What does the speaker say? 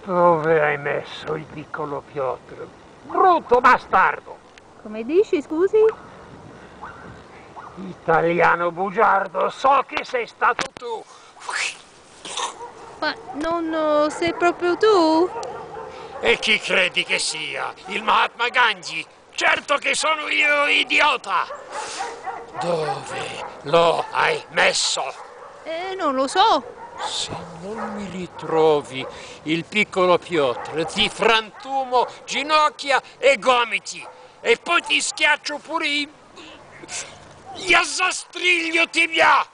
Dove hai messo il piccolo Piotr? Brutto bastardo! Come dici, scusi? Italiano bugiardo, so che sei stato tu! Ma non sei proprio tu? E chi credi che sia? Il Mahatma Gandhi? Certo che sono io, idiota! Dove lo hai messo? Non lo so. Se non mi ritrovi il piccolo Piotr, ti frantumo ginocchia e gomiti e poi ti schiaccio pure gli assastriglio tibia!